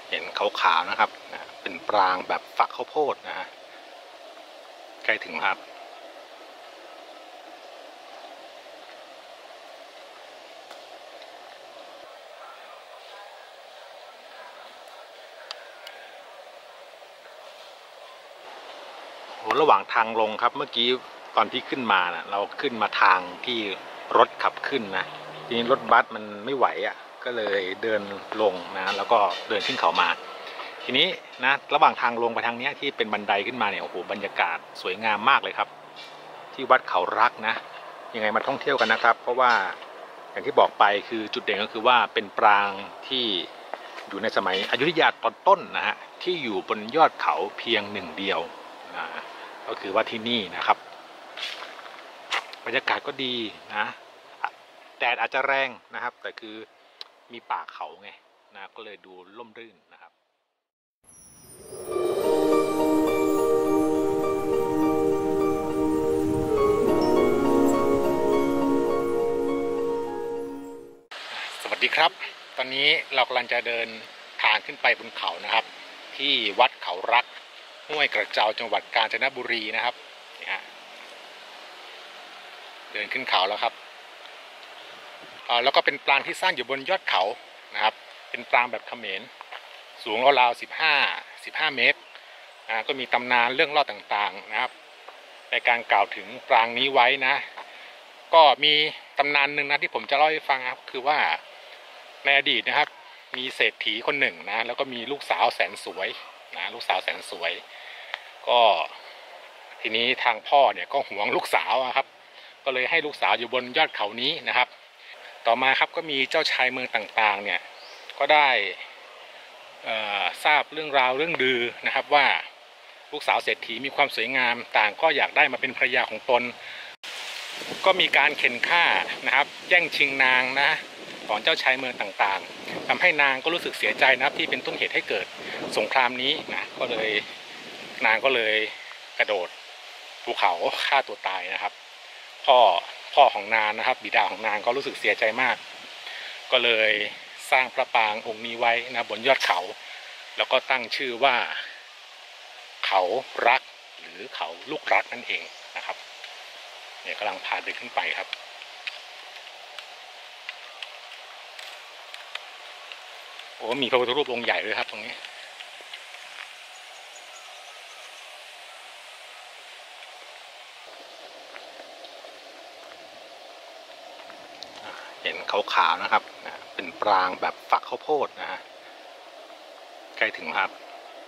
เห็นขาวๆนะครับเป็นปรางแบบฝักข้าวโพดนะฮะใกล้ถึงครับโหระหว่างทางลงครับเมื่อกี้ตอนที่ขึ้นมานะเราขึ้นมาทางที่รถขับขึ้นนะทีนี้รถบัสมันไม่ไหวอ่ะก็เลยเดินลงนะแล้วก็เดินขึ้นเขามาทีนี้นะระหว่างทางลงไปทางนี้ที่เป็นบันไดขึ้นมาเนี่ยโอ้โหบรรยากาศสวยงามมากเลยครับที่วัดเขารักนะยังไงมาท่องเที่ยวกันนะครับเพราะว่าอย่างที่บอกไปคือจุดเด่นก็คือว่าเป็นปรางที่อยู่ในสมัยอยุธยาตอนต้นนะฮะที่อยู่บนยอดเขาเพียงหนึ่งเดียวนะก็คือว่าที่นี่นะครับบรรยากาศก็ดีนะแดดอาจจะแรงนะครับแต่คือมีป่าเขาไงนะก็เลยดูร่มรื่นนะครับสวัสดีครับตอนนี้เรากำลังจะเดินทางขึ้นไปบนเขานะครับที่วัดเขารักห้วยกระเจ้าจังหวัดกาญจนบุรีนะครับนี่ฮะเดินขึ้นเขาแล้วครับแล้วก็เป็นปรางที่สร้างอยู่บนยอดเขานะครับเป็นปรางแบบเขมรสูงราวๆ15 เมตรก็มีตำนานเรื่องเล่าต่างๆนะครับในการกล่าวถึงปรางนี้ไว้นะก็มีตำนานหนึ่งนะที่ผมจะเล่าให้ฟังครับคือว่าในอดีตนะครับมีเศรษฐีคนหนึ่งนะแล้วก็มีลูกสาวแสนสวยนะลูกสาวแสนสวยก็ทีนี้ทางพ่อเนี่ยก็หวงลูกสาวครับก็เลยให้ลูกสาวอยู่บนยอดเขานี้นะครับต่อมาครับก็มีเจ้าชายเมืองต่างๆเนี่ยก็ได้ทราบเรื่องราวเรื่องลือนะครับว่าลูกสาวเศรษฐีมีความสวยงามต่างก็อยากได้มาเป็นภรรยาของตนก็มีการเข็นฆ่านะครับแย่งชิงนางนะของเจ้าชายเมืองต่างๆทำให้นางก็รู้สึกเสียใจนะครับที่เป็นต้นเหตุให้เกิดสงครามนี้นะก็เลยนางก็เลยกระโดดภูเขาฆ่าตัวตายนะครับพ่อของนางนะครับบิดาของนางก็รู้สึกเสียใจมากก็เลยสร้างพระปรางองค์นี้ไว้นะบนยอดเขาแล้วก็ตั้งชื่อว่าเขารักหรือเขาลูกรักนั่นเองนะครับเนี่ยกำลังพาเดินขึ้นไปครับโอ้มีพระพุทธรูปองค์ใหญ่เลยครับตรงนี้เห็นขาวๆนะครับเป็นปรางแบบฝักข้าวโพดนะฮะใกล้ถึงครับ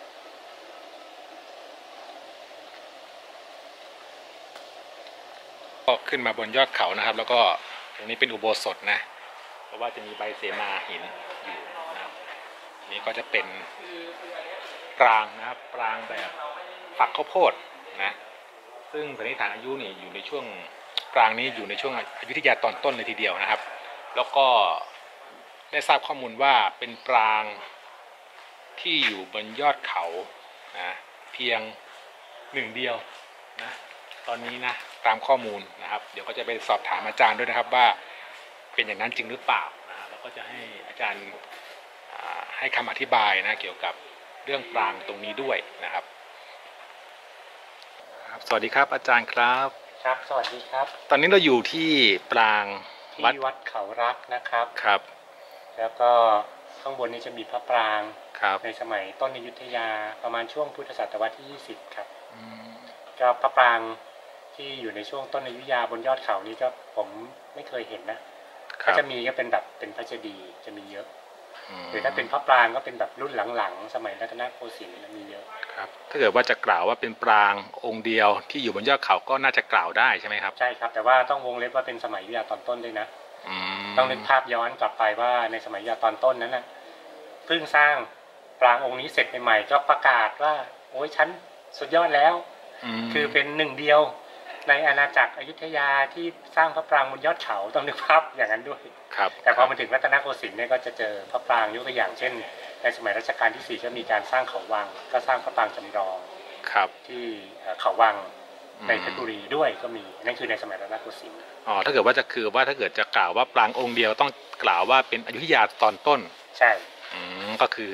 ก็ขึ้นมาบนยอดเขานะครับแล้วก็ตรงนี้เป็นอุโบสถนะเพราะว่าจะมีใบเสมาหินอยู่นะครับนี้ก็จะเป็นปรางนะครับปรางแบบฝักข้าวโพดนะซึ่งสันนิษฐานอายุนี่อยู่ในช่วงปรางนี้อยู่ในช่วงอยุธยาตอนต้นเลยทีเดียวนะครับแล้วก็ได้ทราบข้อมูลว่าเป็นปรางที่อยู่บนยอดเขานะเพียงหนึ่งเดียวนะตอนนี้นะตามข้อมูลนะครับเดี๋ยวก็จะไปสอบถามอาจารย์ด้วยนะครับว่าเป็นอย่างนั้นจริงหรือเปล่านะแล้วก็จะให้อาจารย์ให้คำอธิบายนะเกี่ยวกับเรื่องปรางตรงนี้ด้วยนะครับสวัสดีครับอาจารย์ครับครับสวัสดีครับตอนนี้เราอยู่ที่ปรางที่วัดเขารักนะครับครับแล้วก็ข้างบนนี้จะมีพระปรางในสมัยต้นอยุธยาประมาณช่วงพุทธศตวรรษที่20ครับก็พระปรางที่อยู่ในช่วงต้นอยุธยาบนยอดเขานี้ก็ผมไม่เคยเห็นนะก็จะมีก็เป็นแบบเป็นพระเจดีย์จะมีเยอะหรือถ้าเป็นพระปรางก็เป็นแบบรุ่นหลังๆสมัยรัตนโกสินทร์มีเยอะครับถ้าเกิดว่าจะกล่าวว่าเป็นปรางองค์เดียวที่อยู่บนยอดเขาก็น่าจะกล่าวได้ใช่ไหมครับใช่ครับแต่ว่าต้องวงเล็บว่าเป็นสมัยอยุธยาตอนต้นด้วยนะต้องนึกภาพย้อนกลับไปว่าในสมัยอยุธยาตอนต้นนั้นนะเพิ่งสร้างปรางองค์นี้เสร็จใหม่ๆก็ประกาศว่าโอ้ยฉันสุดยอดแล้วคือเป็นหนึ่งเดียวในอาณาจักรอยุธยาที่สร้างพระปรางบนยอดเขาต้องนึกภาพอย่างนั้นด้วยแต่พอมาถึงรัตนโกสินทร์เนี่ยก็จะเจอพระปรางยกตัวอย่างเช่นในสมัยรัชกาลที่4ก็มีการสร้างเขาวังก็สร้างพระปรางจำลองที่เขาวังในเพชรบุรีด้วยก็มีนั่นคือในสมัยรัตนโกสินทร์ถ้าเกิดว่าจะคือว่าถ้าเกิดจะกล่าวว่าปรางองค์เดียวต้องกล่าวว่าเป็นอยุธยาตอนต้นใช่ก็คือ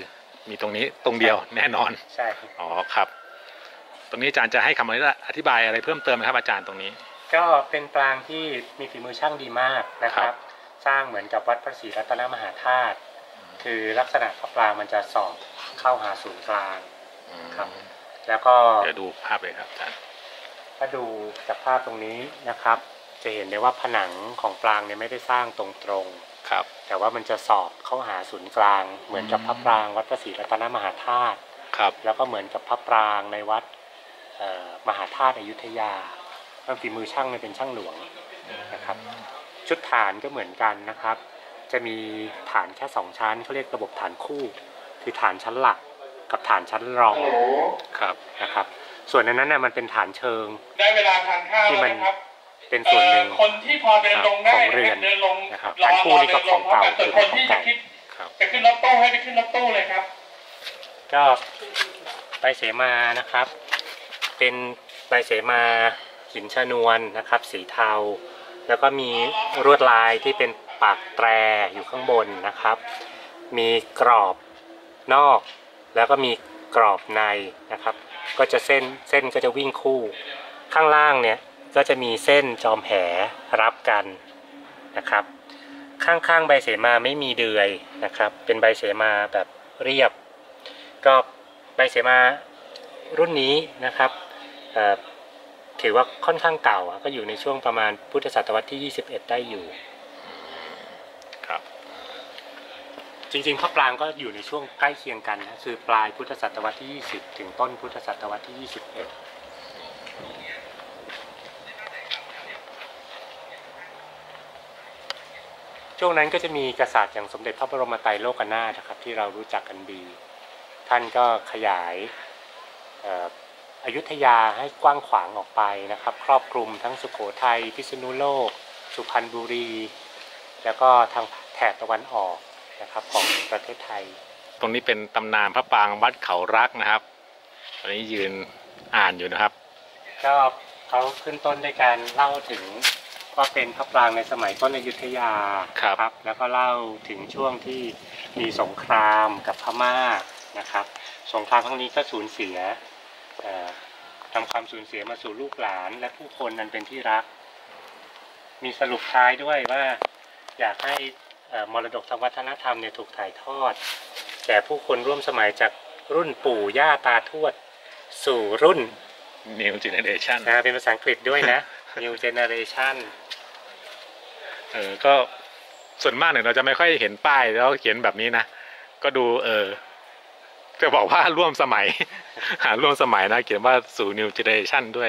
มีตรงนี้ตรงเดียวแน่นอนใช่อ๋อครับ ตรงนี้อาจารย์จะให้คำอธิบายอะไรเพิ่มเติมไหมครับอาจารย์ตรงนี้ก็เป็นปรางที่มีฝีมือช่างดีมากนะครับ สร้างเหมือนกับวัดพระศรีรัตนมหาธาตุคือลักษณะพระปรางมันจะสอบเข้าหาศูนย์กลางครับแล้วก็เดี๋ยวดูภาพเลยครับอาจารย์ถ้าดูจากภาพตรงนี้นะครับจะเห็นได้ว่าผนังของปรางเนี่ยไม่ได้สร้างตรงๆครับแต่ว่ามันจะสอบเข้าหาศูนย์กลางเหมือนกับพระปรางวัดพระศรีรัตนมหาธาตุครับแล้วก็เหมือนกับพระปรางในวัดมหาธาตุอยุธยาฝีมือช่างเนี่ยเป็นช่างหลวงนะครับชุดฐานก็เหมือนกันนะครับจะมีฐานแค่2ชั้นเขาเรียกระบบฐานคู่คือฐานชั้นหลักกับฐานชั้นรองครับนะครับส่วนนั้นน่ะมันเป็นฐานเชิงได้เวลาทานข้าวที่มันนะครับเป็นส่วนหนึ่งคนที่พอเดินลงได้ของเรือนเดินลงนะครับฐานคู่นี่ก็ของเก่าส่วนคนที่จะคิดจะขึ้นรถตู้ให้ไปขึ้นรถตู้เลยครับก็ใบเสมานะครับเป็นใบเสมาหินชนวนนะครับสีเทาแล้วก็มีลวดลายที่เป็นปากแตรอยู่ข้างบนนะครับมีกรอบนอกแล้วก็มีกรอบในนะครับก็จะเส้นก็จะวิ่งคู่ข้างล่างเนี่ยก็จะมีเส้นจอมแหรับกันนะครับข้างๆใบเสมาไม่มีเดือยนะครับเป็นใบเสมาแบบเรียบก็ใบเสมารุ่นนี้นะครับถือว่าค่อนข้างเก่าก็อยู่ในช่วงประมาณพุทธศตวรรษที่21ได้อยู่ครับจริงๆพระปรางก็อยู่ในช่วงใกล้เคียงกันนะคือปลายพุทธศตวรรษที่20ถึงต้นพุทธศตวรรษที่21ช่วงนั้นก็จะมีกษัตริย์อย่างสมเด็จพระบรมไตรโลกนาถนะครับที่เรารู้จักกันดีท่านก็ขยายอยุธยาให้กว้างขวางออกไปนะครับครอบคลุมทั้งสุโขทัยพิษณุโลกสุพรรณบุรีแล้วก็ทางแถบตะวันออกนะครับของประเทศไทยตรงนี้เป็นตำนานพระปรางวัดเขารักนะครับตอนนี้ยืนอ่านอยู่นะครับก็เขาขึ้นต้นด้วยการเล่าถึงว่าเป็นพระปรางในสมัยต้นอยุธยาครับแล้วก็เล่าถึงช่วงที่มีสงครามกับพม่านะครับสงครามครั้งนี้ก็สูญเสียทำความสูญเสียมาสู่ลูกหลานและผู้คนนั้นเป็นที่รักมีสรุปท้ายด้วยว่าอยากให้มรดกทางวัฒนธรรมเนี่ยถูกถ่ายทอดแก่ผู้คนร่วมสมัยจากรุ่นปู่ย่าตาทวดสู่รุ่น New Generation เป็นภาษาอังกฤษด้วยนะ New Generation ก็ส่วนมากเนี่ยเราจะไม่ค่อยเห็นป้ายแล้วเขียนแบบนี้นะก็ดูจะบอกว่าร่วมสมัย ร่วมสมัยนะเขียนว่าสู่ New Generation ด้วย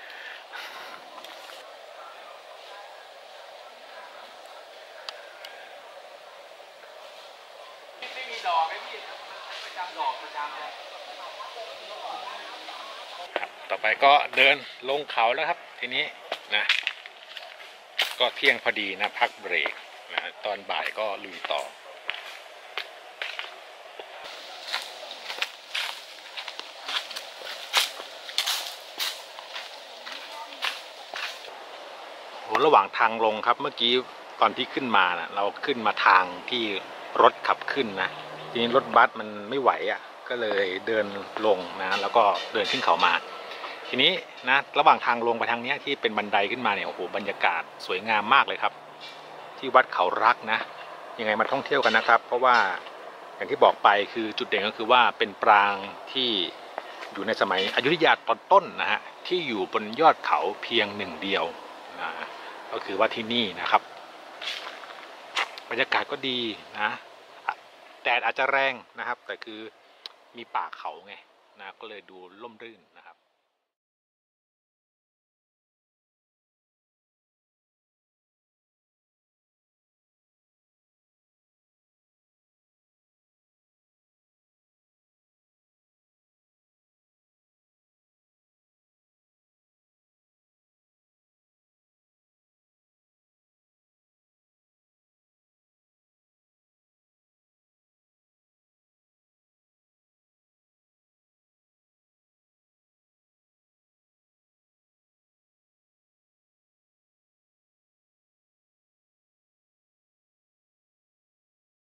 ไม่มีดอกไอ้พี่ประจำดอกประจำเลยต่อไปก็เดินลงเขาแล้วครับทีนี้นะก็เที่ยงพอดีนะพักเบรกนะตอนบ่ายก็ลุยต่อระหว่างทางลงครับเมื่อกี้ตอนที่ขึ้นมานะเราขึ้นมาทางที่รถขับขึ้นนะทีนี้รถบัสมันไม่ไหวก็เลยเดินลงนะแล้วก็เดินขึ้นเขามาทีนี้นะระหว่างทางลงไปทางนี้ที่เป็นบันไดขึ้นมาเนี่ยโอ้โหบรรยากาศสวยงามมากเลยครับที่วัดเขารักนะยังไงมาท่องเที่ยวกันนะครับเพราะว่าอย่างที่บอกไปคือจุดเด่นก็คือว่าเป็นปรางที่อยู่ในสมัยอยุธยาตอนต้นนะฮะที่อยู่บนยอดเขาเพียงหนึ่งเดียวนะก็คือว่าที่นี่นะครับบรรยากาศก็ดีนะแดดอาจจะแรงนะครับแต่คือมีป่าเขาไงนะก็เลยดูร่มรื่นนะครับ